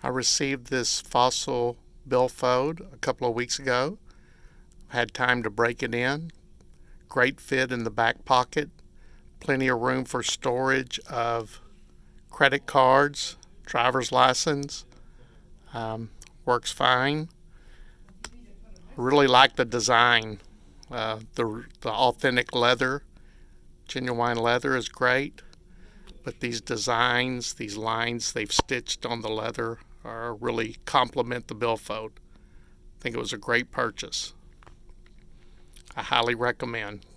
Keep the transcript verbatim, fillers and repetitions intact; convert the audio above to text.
I received this fossil Bifold a couple of weeks ago. Had time to break it in. Great fit in the back pocket. Plenty of room for storage of credit cards, driver's license. Um, works fine. Really like the design. Uh, the, the authentic leather, genuine leather is great. But these designs, these lines they've stitched on the leather are really complement the Bifold. I think it was a great purchase. I highly recommend.